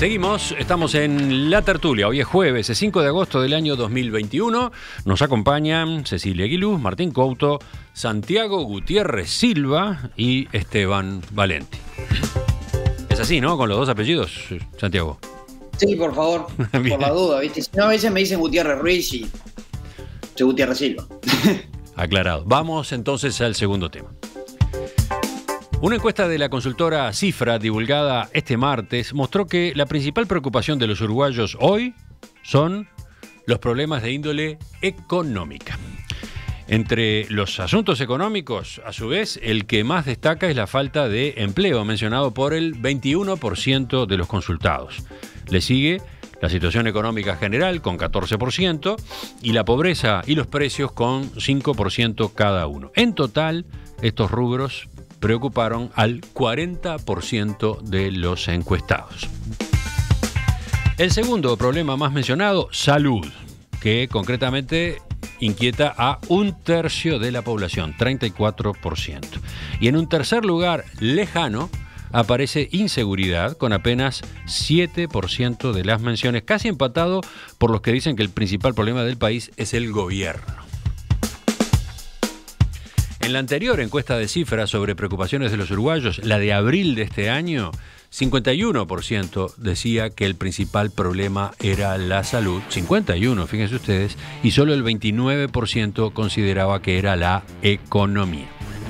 Seguimos, estamos en La Tertulia. Hoy es jueves, es 5 de agosto del año 2021. Nos acompañan Cecilia Aguiluz, Martín Couto, Santiago Gutiérrez Silva y Esteban Valenti. Es así, ¿no? Con los dos apellidos, Santiago. Sí, por favor, por la duda, ¿viste? Si no, a veces me dicen Gutiérrez Ruiz y soy Gutiérrez Silva. Aclarado. Vamos entonces al segundo tema. Una encuesta de la consultora Cifra, divulgada este martes, mostró que la principal preocupación de los uruguayos hoy son los problemas de índole económica. Entre los asuntos económicos, a su vez, el que más destaca es la falta de empleo, mencionado por el 21% de los consultados. Le sigue la situación económica general, con 14%, y la pobreza y los precios, con 5% cada uno. En total, estos rubros preocuparon al 40% de los encuestados. El segundo problema más mencionado, salud, que concretamente inquieta a un tercio de la población, 34%. Y en un tercer lugar, lejano, aparece inseguridad, con apenas 7% de las menciones, casi empatado por los que dicen que el principal problema del país es el gobierno. En la anterior encuesta de Cifras sobre preocupaciones de los uruguayos, la de abril de este año, 51% decía que el principal problema era la salud, 51%, fíjense ustedes, y solo el 29% consideraba que era la economía.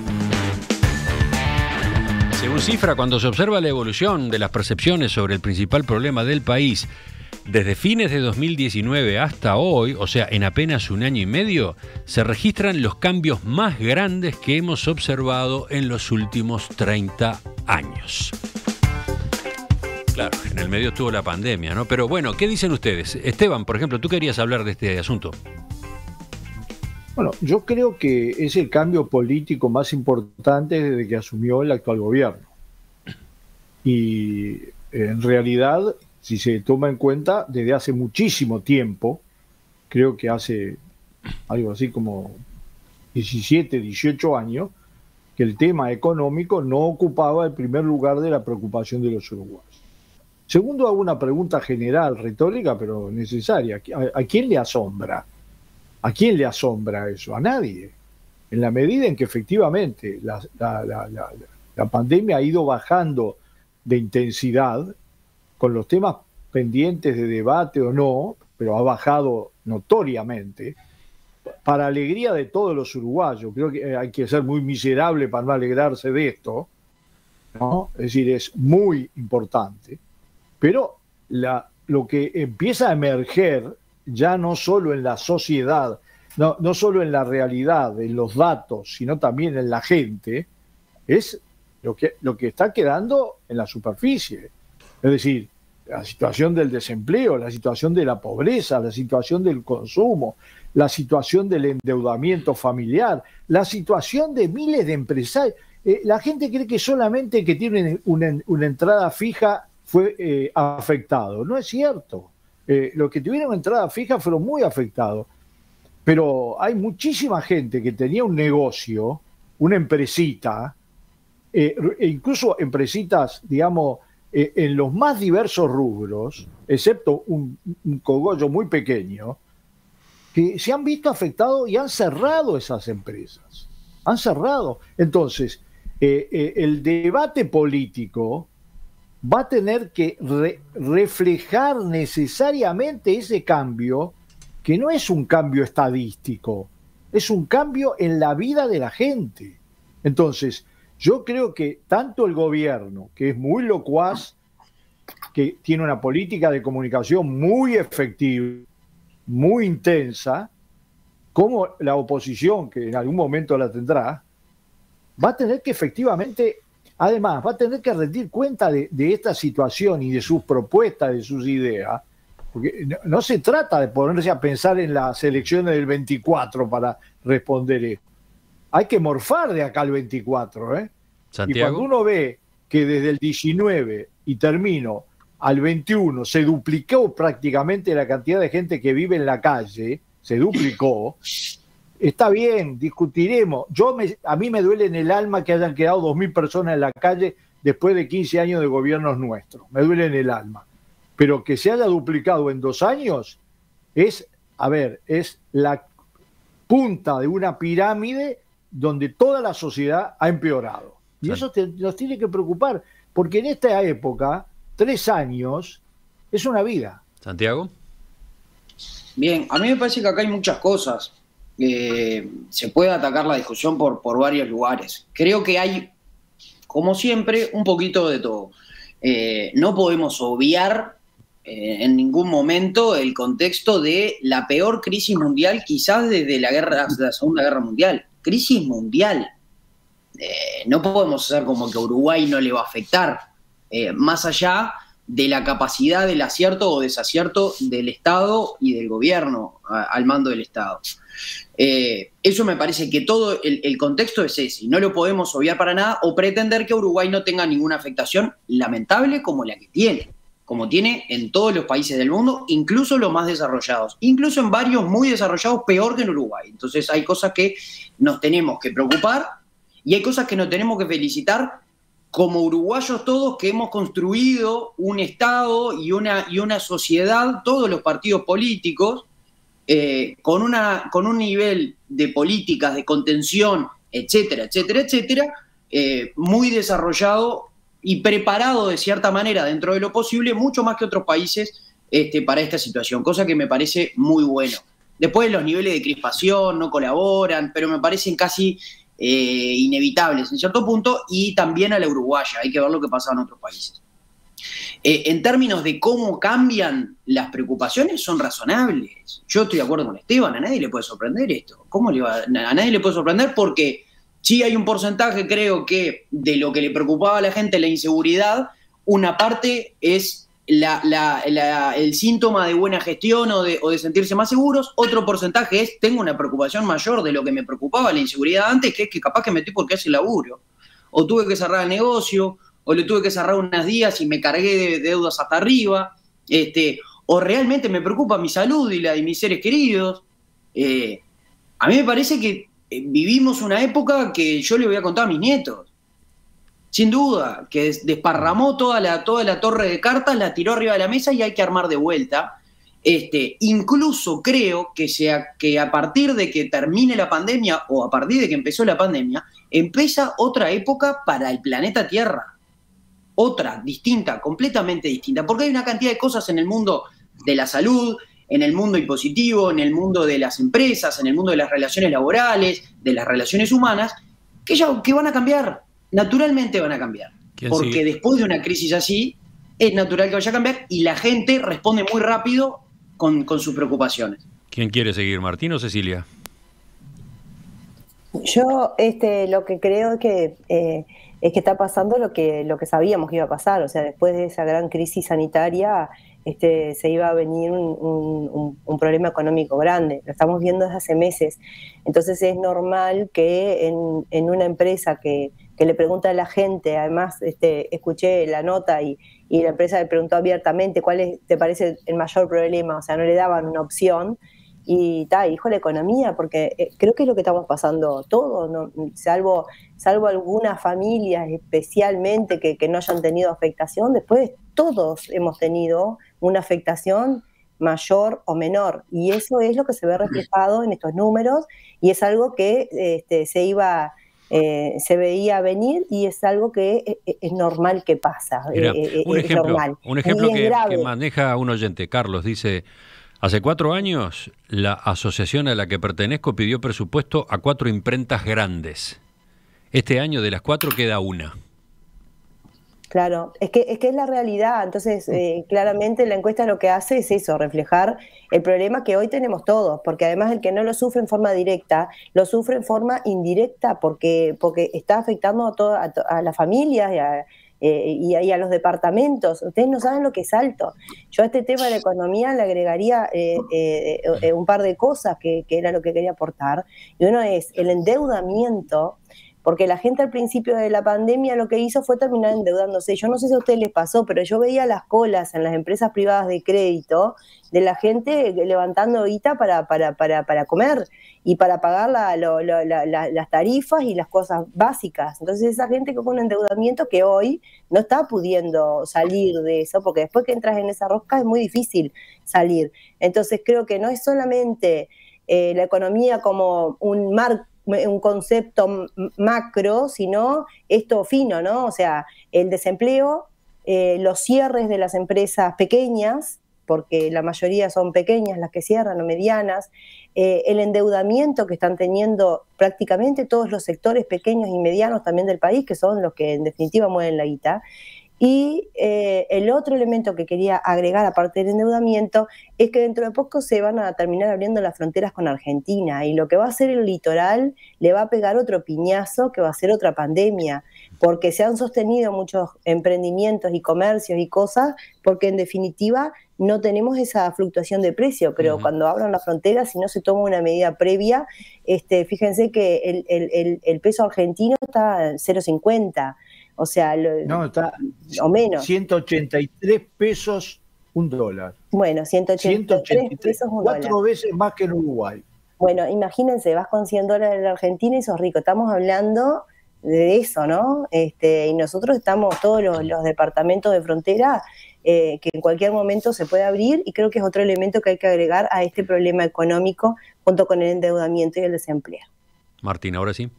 Según Cifra, cuando se observa la evolución de las percepciones sobre el principal problema del país, desde fines de 2019 hasta hoy, o sea, en apenas un año y medio, se registran los cambios más grandes que hemos observado en los últimos 30 años. Claro, en el medio estuvo la pandemia, ¿no? Pero bueno, ¿qué dicen ustedes? Esteban, por ejemplo, tú querías hablar de este asunto. Bueno, yo creo que es el cambio político más importante desde que asumió el actual gobierno. Y en realidad, si se toma en cuenta, desde hace muchísimo tiempo, creo que hace algo así como 17, 18 años, que el tema económico no ocupaba el primer lugar de la preocupación de los uruguayos. Segundo, hago una pregunta general, retórica, pero necesaria. ¿A quién le asombra? ¿A quién le asombra eso? A nadie. En la medida en que efectivamente la pandemia ha ido bajando de intensidad, con los temas pendientes de debate o no, pero ha bajado notoriamente, para alegría de todos los uruguayos. Creo que hay que ser muy miserable para no alegrarse de esto, ¿no? Es decir, es muy importante. Pero lo que empieza a emerger, ya no solo en la sociedad, no solo en la realidad, en los datos, sino también en la gente, es lo que está quedando en la superficie. Es decir, la situación del desempleo, la situación de la pobreza, la situación del consumo, la situación del endeudamiento familiar, la situación de miles de empresarios. La gente cree que solamente que tienen una entrada fija fue afectado. No es cierto. Los que tuvieron entrada fija fueron muy afectados. Pero hay muchísima gente que tenía un negocio, una empresita, e incluso empresitas, digamos, en los más diversos rubros, excepto un cogollo muy pequeño, que se han visto afectados y han cerrado esas empresas. Han cerrado. Entonces, el debate político va a tener que reflejar necesariamente ese cambio, que no es un cambio estadístico, es un cambio en la vida de la gente. Entonces, yo creo que tanto el gobierno, que es muy locuaz, que tiene una política de comunicación muy efectiva, muy intensa, como la oposición, que en algún momento la tendrá, va a tener que efectivamente, además, va a tener que rendir cuenta de esta situación y de sus propuestas, de sus ideas, porque no se trata de ponerse a pensar en las elecciones del 24 para responder esto. Hay que morfar de acá al 24, ¿eh? Santiago. Y cuando uno ve que desde el 19 y termino al 21 se duplicó prácticamente la cantidad de gente que vive en la calle, se duplicó, está bien, discutiremos. A mí me duele en el alma que hayan quedado 2.000 personas en la calle después de 15 años de gobiernos nuestros. Me duele en el alma. pero que se haya duplicado en 2 años es la punta de una pirámide donde toda la sociedad ha empeorado. Y sí, eso nos tiene que preocupar, porque en esta época, 3 años es una vida. Santiago. Bien, a mí me parece que acá hay muchas cosas. Se puede atacar la discusión por varios lugares. Creo que hay, como siempre, un poquito de todo. No podemos obviar en ningún momento el contexto de la peor crisis mundial, quizás desde la Segunda Guerra Mundial. Crisis mundial. No podemos hacer como que a Uruguay no le va a afectar, más allá de la capacidad del acierto o desacierto del Estado y del gobierno al mando del Estado. Eso me parece que todo el contexto es ese, y no lo podemos obviar para nada o pretender que Uruguay no tenga ninguna afectación lamentable como la que tiene, como tiene en todos los países del mundo, incluso los más desarrollados, incluso en varios muy desarrollados peor que en Uruguay. Entonces hay cosas que nos tenemos que preocupar y hay cosas que nos tenemos que felicitar como uruguayos todos, que hemos construido un Estado y una sociedad, todos los partidos políticos, con un nivel de políticas de contención, etcétera, etcétera, etcétera, muy desarrollado y preparado de cierta manera dentro de lo posible, mucho más que otros países para esta situación, cosa que me parece muy bueno. Después los niveles de crispación no colaboran, pero me parecen casi inevitables en cierto punto, y también a la uruguaya, hay que ver lo que pasa en otros países. En términos de cómo cambian las preocupaciones, son razonables. Yo estoy de acuerdo con Esteban, a nadie le puede sorprender esto. A nadie le puede sorprender porque sí hay un porcentaje, creo que, de lo que le preocupaba a la gente, la inseguridad, una parte es el síntoma de buena gestión o de sentirse más seguros. Otro porcentaje es, tengo una preocupación mayor de lo que me preocupaba la inseguridad antes, que es que capaz que metí porque hace el laburo, o tuve que cerrar el negocio, o le tuve que cerrar unos días y me cargué de deudas hasta arriba, o realmente me preocupa mi salud y la de mis seres queridos. A mí me parece que vivimos una época que yo le voy a contar a mis nietos, sin duda, que desparramó toda la torre de cartas, la tiró arriba de la mesa y hay que armar de vuelta. Incluso creo que a partir de que termine la pandemia o a partir de que empezó la pandemia, empieza otra época para el planeta Tierra. Otra, distinta, completamente distinta, porque hay una cantidad de cosas en el mundo de la salud, en el mundo impositivo, en el mundo de las empresas, en el mundo de las relaciones laborales, de las relaciones humanas, que van a cambiar. Naturalmente van a cambiar, porque después de una crisis así es natural que vaya a cambiar y la gente responde muy rápido con sus preocupaciones. ¿Quién quiere seguir, Martín o Cecilia? Yo lo que creo es que está pasando lo que sabíamos que iba a pasar. O sea, después de esa gran crisis sanitaria se iba a venir un problema económico grande. Lo estamos viendo desde hace meses. Entonces es normal que en una empresa que le pregunta a la gente, además escuché la nota y la empresa le preguntó abiertamente cuál te parece el mayor problema, o sea, no le daban una opción, y dijo la economía, porque creo que es lo que estamos pasando todos, ¿no? salvo algunas familias especialmente que no hayan tenido afectación, después todos hemos tenido una afectación mayor o menor, y eso es lo que se ve reflejado en estos números, y es algo que se veía venir y es algo que es normal que pasa. Mira, un ejemplo que maneja un oyente, Carlos, dice: hace 4 años la asociación a la que pertenezco pidió presupuesto a 4 imprentas grandes. Este año de las 4 queda una. Claro, es que es la realidad. Entonces, claramente la encuesta lo que hace es eso, reflejar el problema que hoy tenemos todos, porque además el que no lo sufre en forma directa, lo sufre en forma indirecta, porque está afectando a las familias y a los departamentos. Ustedes no saben lo que es alto. Yo a este tema de la economía le agregaría un par de cosas que era lo que quería aportar, y uno es el endeudamiento. porque la gente al principio de la pandemia lo que hizo fue terminar endeudándose. Yo no sé si a ustedes les pasó, pero yo veía las colas en las empresas privadas de crédito de la gente levantando guita para comer y para pagar las tarifas y las cosas básicas. Entonces esa gente con un endeudamiento que hoy no está pudiendo salir de eso, porque después que entras en esa rosca es muy difícil salir. Entonces creo que no es solamente la economía como un concepto macro, sino esto fino, ¿no? O sea, el desempleo, los cierres de las empresas pequeñas, porque la mayoría son pequeñas las que cierran o medianas, el endeudamiento que están teniendo prácticamente todos los sectores pequeños y medianos también del país, que son los que en definitiva mueven la guita. Y el otro elemento que quería agregar, aparte del endeudamiento, es que dentro de poco se van a terminar abriendo las fronteras con Argentina, y lo que va a hacer el litoral le va a pegar otro piñazo que va a ser otra pandemia, porque se han sostenido muchos emprendimientos y comercios y cosas, porque en definitiva no tenemos esa fluctuación de precio, pero cuando abran las fronteras, si no se toma una medida previa, fíjense que el peso argentino está en 0,50. O sea, no, está o menos. 183 pesos un dólar. Bueno, 183 pesos un dólar. 4 veces más que en Uruguay. Bueno, imagínense, vas con $100 en la Argentina y sos rico. Estamos hablando de eso, ¿no? Y nosotros estamos, todos los departamentos de frontera, que en cualquier momento se puede abrir, y creo que es otro elemento que hay que agregar a este problema económico junto con el endeudamiento y el desempleo. Martín, ahora sí.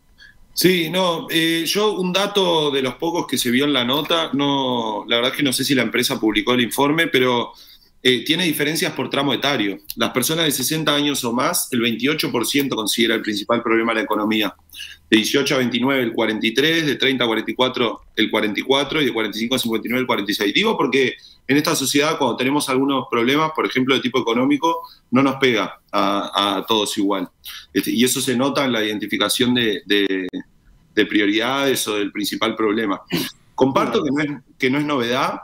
Sí, no, yo un dato de los pocos que se vio en la nota, no, la verdad es que no sé si la empresa publicó el informe, pero tiene diferencias por tramo etario. Las personas de 60 años o más, el 28% considera el principal problema de la economía. De 18 a 29 el 43%, de 30 a 44 el 44% y de 45 a 59 el 46%. Digo porque en esta sociedad, cuando tenemos algunos problemas, por ejemplo de tipo económico, no nos pega a todos igual. Y eso se nota en la identificación de prioridades o del principal problema. Comparto que no es novedad.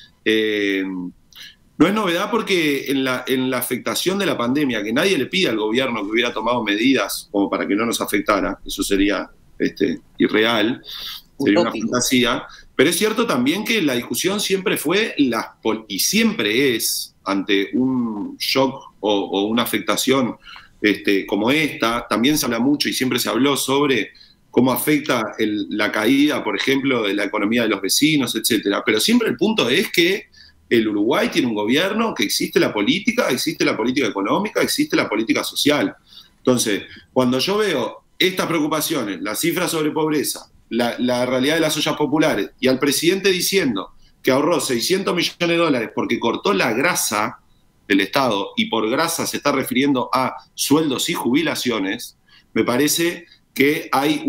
No es novedad porque en la afectación de la pandemia, que nadie le pide al gobierno que hubiera tomado medidas como para que no nos afectara, eso sería irreal, sería una fantasía, pero es cierto también que la discusión siempre fue, y siempre es, ante un shock o una afectación como esta, también se habla mucho y siempre se habló sobre cómo afecta la caída, por ejemplo, de la economía de los vecinos, etcétera. Pero siempre el punto es que el Uruguay tiene un gobierno, que existe la política económica, existe la política social. Entonces, cuando yo veo estas preocupaciones, las cifras sobre pobreza, la realidad de las ollas populares, y al presidente diciendo que ahorró $600 millones porque cortó la grasa del Estado, y por grasa se está refiriendo a sueldos y jubilaciones, me parece que hay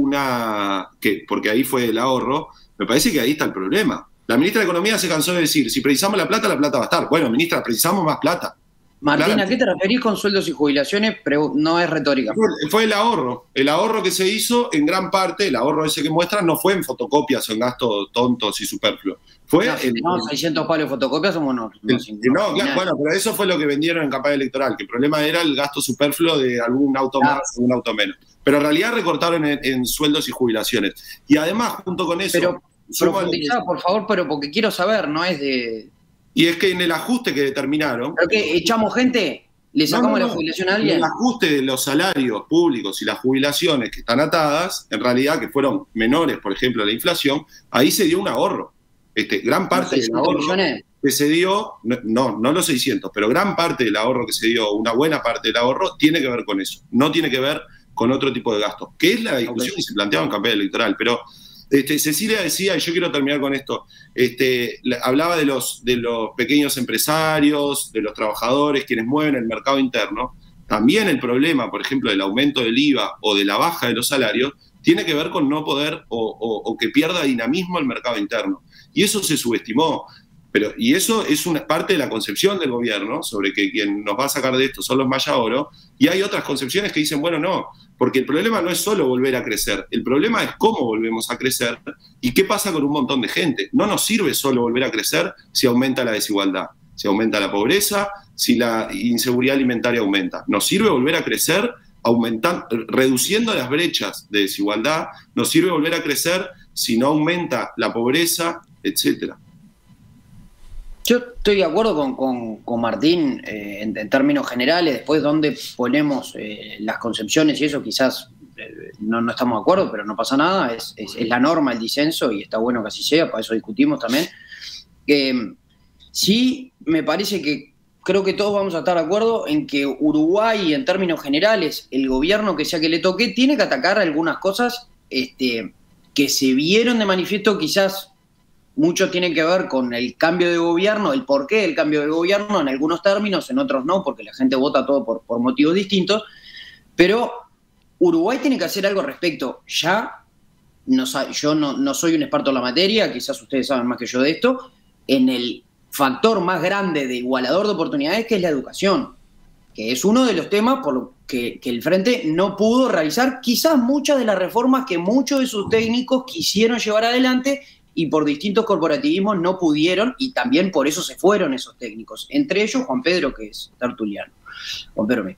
porque ahí fue el ahorro, me parece que ahí está el problema. La ministra de Economía se cansó de decir, si precisamos la plata va a estar. Bueno, ministra, precisamos más plata. Martín, ¿a qué te referís con sueldos y jubilaciones? Pero no es retórica. Fue el ahorro que se hizo en gran parte, el ahorro ese que muestran, no fue en fotocopias o en gastos tontos y superfluos. Fue 600 palos de fotocopias somos no, bueno, pero eso fue lo que vendieron en campaña electoral, que el problema era el gasto superfluo de algún auto más o un auto menos. Pero en realidad recortaron en sueldos y jubilaciones. Y además, junto con eso... Pero profundizá, por favor, pero porque quiero saber, no es de... Y es que en el ajuste que determinaron... ¿Pero qué, echamos gente? ¿Le sacamos la jubilación a alguien? En el ajuste de los salarios públicos y las jubilaciones que están atadas, en realidad que fueron menores, por ejemplo, a la inflación, ahí se dio un ahorro. Gran parte del ahorro que se dio, no los 600, pero gran parte del ahorro que se dio, una buena parte del ahorro, tiene que ver con eso. No tiene que ver con otro tipo de gastos, que es la discusión que se planteaba en campaña electoral. Pero Cecilia decía, y yo quiero terminar con esto, hablaba de los pequeños empresarios, de los trabajadores, quienes mueven el mercado interno. También el problema, por ejemplo, del aumento del IVA o de la baja de los salarios, tiene que ver con no poder o que pierda dinamismo el mercado interno. Y eso se subestimó. Y eso es una parte de la concepción del gobierno, sobre que quien nos va a sacar de esto son los Maya Oro, y hay otras concepciones que dicen, bueno, no, porque el problema no es solo volver a crecer, el problema es cómo volvemos a crecer y qué pasa con un montón de gente. No nos sirve solo volver a crecer si aumenta la desigualdad, si aumenta la pobreza, si la inseguridad alimentaria aumenta. Nos sirve volver a crecer reduciendo las brechas de desigualdad, nos sirve volver a crecer si no aumenta la pobreza, etcétera. Yo estoy de acuerdo con Martín en términos generales. Después donde ponemos las concepciones y eso quizás no estamos de acuerdo, pero no pasa nada, es la norma, el disenso, y está bueno que así sea, para eso discutimos también. Sí, me parece que creo que todos vamos a estar de acuerdo en que Uruguay, en términos generales, el gobierno que sea que le toque, tiene que atacar algunas cosas que se vieron de manifiesto. Quizás mucho tiene que ver con el cambio de gobierno, el porqué del cambio de gobierno, en algunos términos, en otros no, porque la gente vota todo por motivos distintos, pero Uruguay tiene que hacer algo al respecto. Ya, yo no soy un experto en la materia, quizás ustedes saben más que yo de esto, en el factor más grande de igualador de oportunidades, que es la educación, que es uno de los temas por lo que el Frente no pudo realizar quizás muchas de las reformas que muchos de sus técnicos quisieron llevar adelante y por distintos corporativismos no pudieron, y también por eso se fueron esos técnicos, entre ellos Juan Pedro, que es tertuliano. Juan Pedro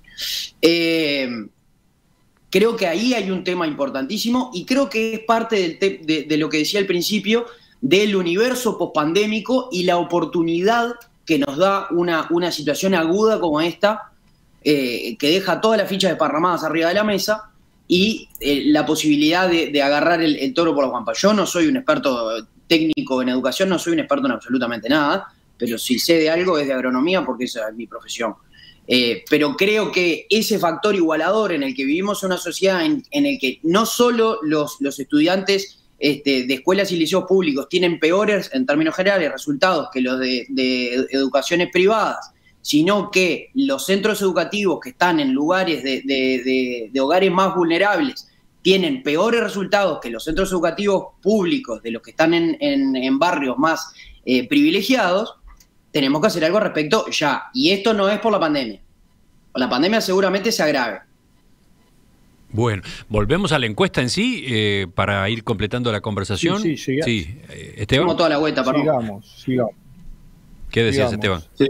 creo que ahí hay un tema importantísimo, y creo que es parte de lo que decía al principio, del universo pospandémico y la oportunidad que nos da una situación aguda como esta, que deja todas las fichas desparramadas arriba de la mesa, y la posibilidad de agarrar el toro por las guampas. Yo no soy un experto técnico en educación, no soy un experto en absolutamente nada, pero si sé de algo es de agronomía, porque esa es mi profesión. Pero creo que ese factor igualador en el que vivimos en una sociedad en el que no solo los estudiantes de escuelas y liceos públicos tienen peores, en términos generales, resultados que los de educaciones privadas, sino que los centros educativos que están en lugares de hogares más vulnerables tienen peores resultados que los centros educativos públicos de los que están en barrios más privilegiados. Tenemos que hacer algo al respecto ya. Y esto no es por la pandemia. La pandemia seguramente se agrave. Bueno, volvemos a la encuesta en sí para ir completando la conversación. Sí, Esteban. Como toda la vuelta, perdón. Sigamos. ¿Qué decías, Esteban? Sí.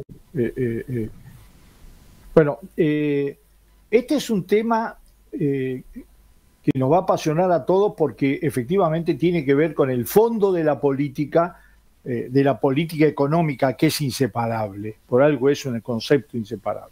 Bueno, este es un tema que nos va a apasionar a todos, porque efectivamente tiene que ver con el fondo de la política económica, que es inseparable. Por algo es un concepto inseparable.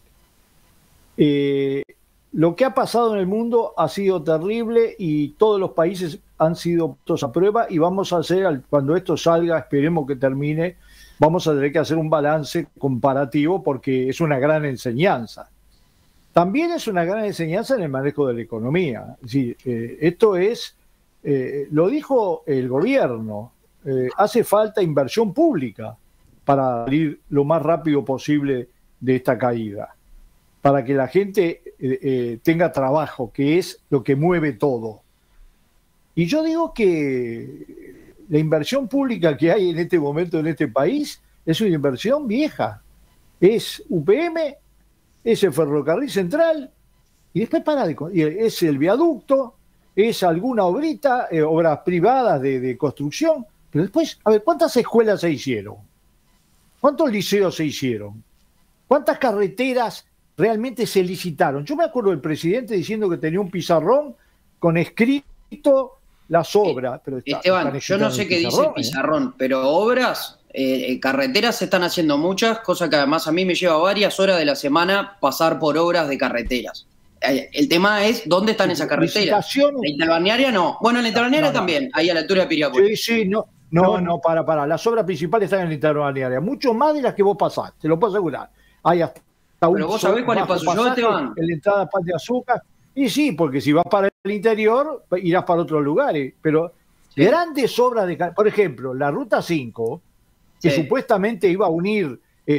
Lo que ha pasado en el mundo ha sido terrible y todos los países han sido puestos a prueba, y vamos a hacer, cuando esto salga, esperemos que termine, vamos a tener que hacer un balance comparativo, porque es una gran enseñanza. También es una gran enseñanza en el manejo de la economía. Es decir, esto es, lo dijo el gobierno, hace falta inversión pública para salir lo más rápido posible de esta caída, para que la gente tenga trabajo, que es lo que mueve todo. Y yo digo que la inversión pública que hay en este momento en este país es una inversión vieja. Es UPM, es el ferrocarril central, y después es el viaducto, es alguna obrita, obras privadas de construcción, pero después, a ver, ¿cuántas escuelas se hicieron? ¿Cuántos liceos se hicieron? ¿Cuántas carreteras realmente se licitaron? Yo me acuerdo del presidente diciendo que tenía un pizarrón con escrito las obras. Pero Esteban, yo no sé qué dice el pizarrón, pero obras, carreteras se están haciendo muchas, cosas que además a mí me lleva varias horas de la semana pasar por obras de carreteras. El tema es, ¿dónde están esas carreteras? La interbalnearia no. Bueno, la interbalnearia también, ahí a la altura de Piriápolis. Sí, para. Las obras principales están en la interbalnearia, mucho más de las que vos pasás, te lo puedo asegurar. Hay hasta pero vos sabés cuál es paso yo, Esteban. En la entrada a Pan de Azúcar. Y sí, porque si vas para el interior, irás para otros lugares. Pero grandes obras por ejemplo, la Ruta 5, que supuestamente iba a unir,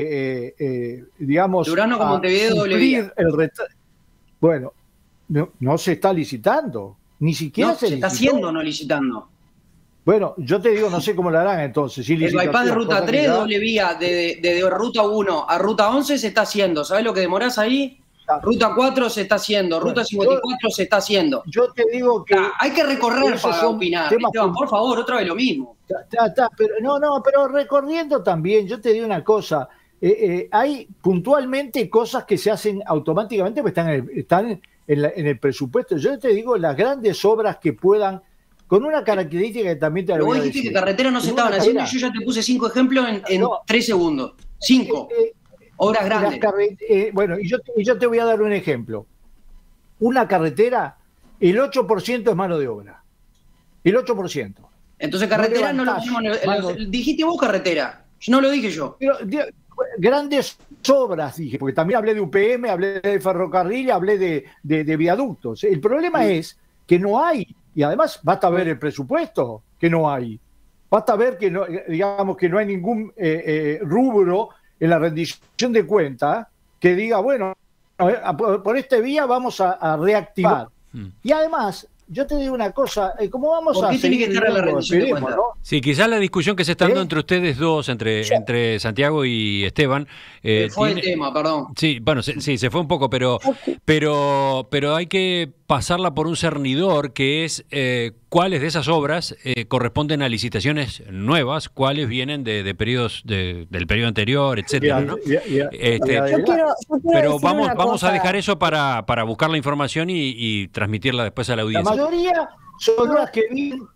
digamos, Durano con Montevideo, bueno, no se está licitando. Ni siquiera se está haciendo, no licitando. Bueno, yo te digo, no sé cómo lo harán entonces. El bypass de Ruta 3, doble vía, de Ruta 1 a Ruta 11 se está haciendo. ¿Sabés lo que demorás ahí? Ruta 4 se está haciendo, Ruta 54 se está haciendo. Yo te digo que... hay que recorrer para opinar. Esteban, por favor, otra vez lo mismo. Pero recorriendo también, yo te digo una cosa. Hay puntualmente cosas que se hacen automáticamente porque están en el presupuesto. Yo te digo las grandes obras que puedan, con una característica que también te la voy a decir. Vos dijiste que carreteras no se estaban haciendo y yo ya te puse 5 ejemplos en 3 segundos. 5 obras grandes. Bueno, y yo te voy a dar un ejemplo. Una carretera, el 8% es mano de obra. El 8%. Entonces carretera no lo pusimos dijiste vos carretera, no lo dije yo. Pero, grandes obras, dije, porque también hablé de UPM, hablé de ferrocarril, hablé de viaductos. El problema es que no hay, y además basta ver el presupuesto, que no hay. Basta ver que no, digamos que no hay ningún rubro en la rendición de cuentas que diga, bueno, por este vía vamos a reactivar. Y además, yo te digo una cosa, ¿cómo vamos a tiene que estar en la rendición de cuentas? ¿No? Sí, quizás la discusión que se está dando entre ustedes dos, entre Santiago y Esteban... fue el tema, perdón. Sí, bueno, sí, se fue un poco, pero hay que pasarla por un cernidor, que es cuáles de esas obras corresponden a licitaciones nuevas, cuáles vienen de periodos del periodo anterior, etcétera, ¿no? Pero vamos a dejar eso para buscar la información y transmitirla después a la audiencia. La mayoría son obras que vienen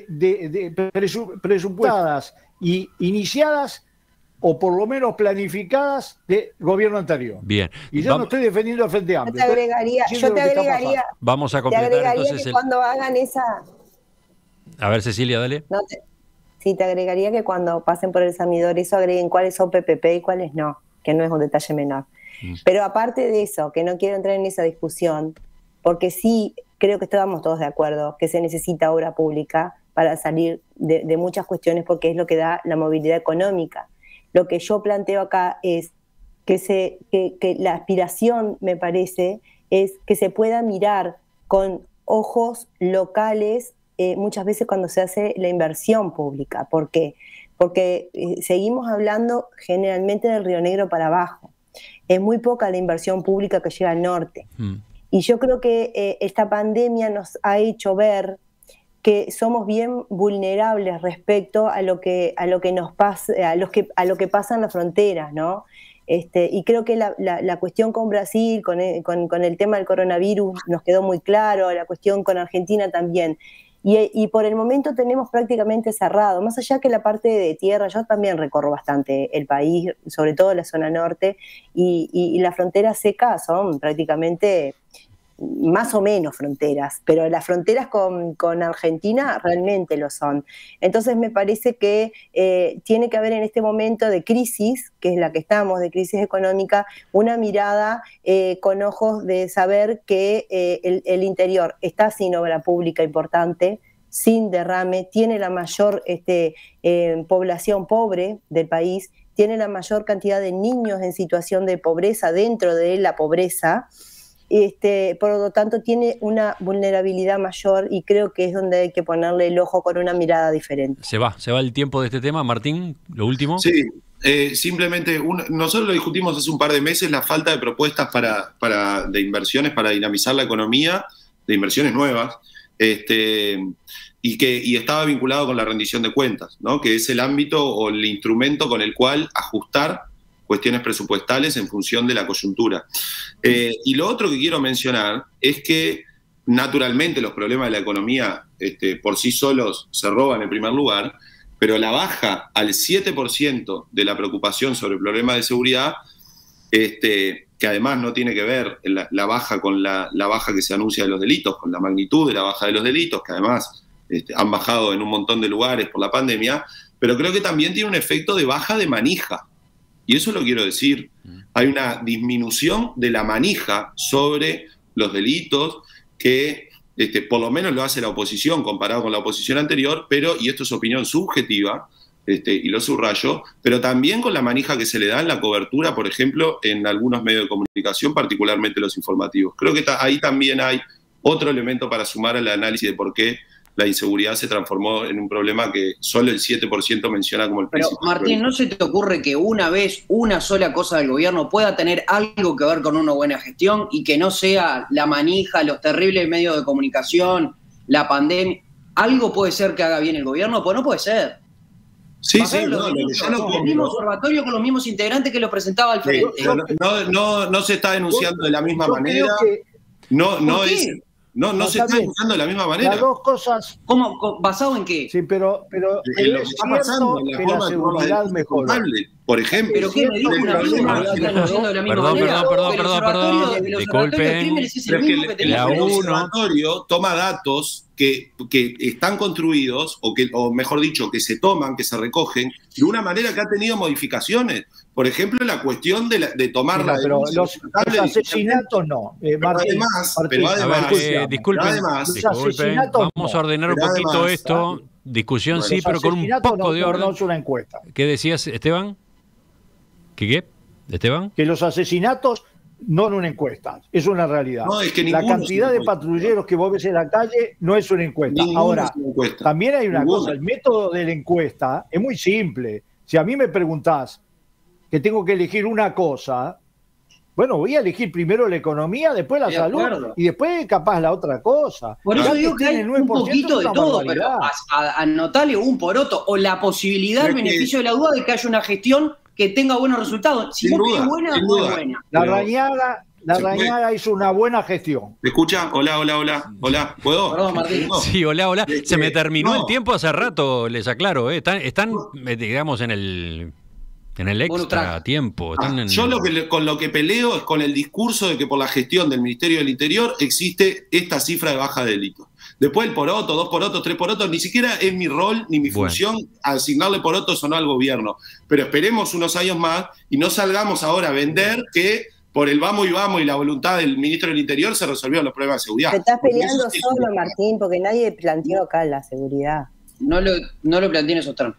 presupuestadas y iniciadas o por lo menos planificadas de gobierno anterior. Bien. Y yo no estoy defendiendo al Frente Amplio. Yo te agregaría, vamos a completar entonces que cuando hagan esa... A ver, Cecilia, dale. Sí, te agregaría que cuando pasen por el examinador eso agreguen cuáles son PPP y cuáles no, que no es un detalle menor. Pero aparte de eso, que no quiero entrar en esa discusión, porque sí creo que estábamos todos de acuerdo que se necesita obra pública para salir de muchas cuestiones, porque es lo que da la movilidad económica. Lo que yo planteo acá es que la aspiración, me parece, es que se pueda mirar con ojos locales muchas veces cuando se hace la inversión pública. ¿Por qué? Porque seguimos hablando generalmente del Río Negro para abajo. Es muy poca la inversión pública que llega al norte. Y yo creo que esta pandemia nos ha hecho ver que somos bien vulnerables respecto a lo que nos pasa, a lo que pasa en las fronteras, ¿no? Y creo que la cuestión con Brasil, con el tema del coronavirus, nos quedó muy claro, la cuestión con Argentina también. Y por el momento tenemos prácticamente cerrado, más allá que la parte de tierra, yo también recorro bastante el país, sobre todo la zona norte, y las fronteras secas son prácticamente más o menos fronteras, pero las fronteras con Argentina realmente lo son. Entonces me parece que tiene que haber en este momento de crisis, que es la que estamos, de crisis económica, una mirada con ojos de saber que el interior está sin obra pública importante, sin derrame, tiene la mayor población pobre del país, tiene la mayor cantidad de niños en situación de pobreza dentro de la pobreza. Por lo tanto tiene una vulnerabilidad mayor y creo que es donde hay que ponerle el ojo con una mirada diferente. Se va el tiempo de este tema. Martín, lo último. Sí, simplemente nosotros lo discutimos hace un par de meses, la falta de propuestas de inversiones para dinamizar la economía, de inversiones nuevas, y estaba vinculado con la rendición de cuentas, ¿no? Que es el ámbito o el instrumento con el cual ajustar cuestiones presupuestales en función de la coyuntura. Y lo otro que quiero mencionar es que naturalmente los problemas de la economía por sí solos se roban en primer lugar, pero la baja al 7% de la preocupación sobre el problema de seguridad, que además no tiene que ver la baja con la baja que se anuncia de los delitos, con la magnitud de la baja de los delitos, que además han bajado en un montón de lugares por la pandemia, pero creo que también tiene un efecto de baja de manija. Y eso lo quiero decir. Hay una disminución de la manija sobre los delitos que por lo menos lo hace la oposición comparado con la oposición anterior, pero, y esto es opinión subjetiva, y lo subrayo, pero también con la manija que se le da en la cobertura, por ejemplo, en algunos medios de comunicación, particularmente los informativos. Creo que ahí también hay otro elemento para sumar al análisis de por qué la inseguridad se transformó en un problema que solo el 7% menciona como el principal. Pero, Martín, ¿no se te ocurre que una sola cosa del gobierno pueda tener algo que ver con una buena gestión y que no sea la manija, los terribles medios de comunicación, la pandemia? ¿Algo puede ser que haga bien el gobierno? Pues no puede ser. Sí, el mismo observatorio con los mismos integrantes que lo presentaba al frente. No se está denunciando de la misma manera. no qué? es... No se está usando de la misma manera. Las dos cosas. ¿Cómo? ¿Basado en qué? Sí, pero Lo que es está pasando, cierto la que forma la de seguridad mejoró. por ejemplo. ¿Pero qué? ¿Me dijo una misma que están haciendo de la misma manera? El observatorio de crímenes es el mismo que tenía. El observatorio toma datos que están construidos, o mejor dicho, que se toman, que se recogen, de una manera que ha tenido modificaciones. Por ejemplo, la cuestión de tomar Mira, pero los asesinatos no. Disculpen, vamos a ordenar un poquito esto. Discusión sí, pero con un poco de orden. No es una encuesta. ¿Qué decías, Esteban? ¿Qué? ¿Esteban? Que los asesinatos no en una encuesta, es una realidad. No, es que la cantidad de patrulleros que vos ves en la calle no es una encuesta. Ahora, también hay una cosa, el método de la encuesta es muy simple. Si a mí me preguntás que tengo que elegir una cosa, bueno, voy a elegir primero la economía, después la salud y después capaz la otra cosa. Por eso digo que hay un poquito de todo, pero anotale un poroto o la posibilidad, el beneficio de la duda de que haya una gestión que tenga buenos resultados. Si no es buena, no es buena. La Rañaga hizo una buena gestión. ¿Me escucha? Hola. ¿Puedo? Perdón, Martín. Sí, hola. Se me terminó el tiempo hace rato, les aclaro. Están digamos, en el extra tiempo. Yo con lo que peleo es con el discurso de que por la gestión del Ministerio del Interior existe esta cifra de baja de delitos. Después el poroto, 2 porotos, 3 porotos, ni siquiera es mi rol ni mi función asignarle porotos o no al gobierno. Pero esperemos unos años más y no salgamos ahora a vender que por el vamos y la voluntad del ministro del Interior se resolvieron los problemas de seguridad. Te estás peleando solo, Martín, porque nadie planteó acá la seguridad. No lo planteen esos términos.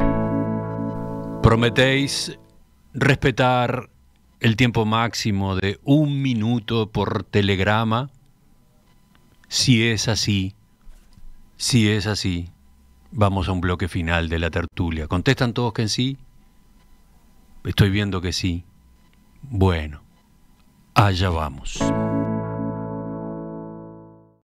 ¿Prometéis respetar el tiempo máximo de 1 minuto por telegrama? Si es así, vamos a un bloque final de la tertulia. ¿Contestan todos que sí? Estoy viendo que sí. Bueno, allá vamos.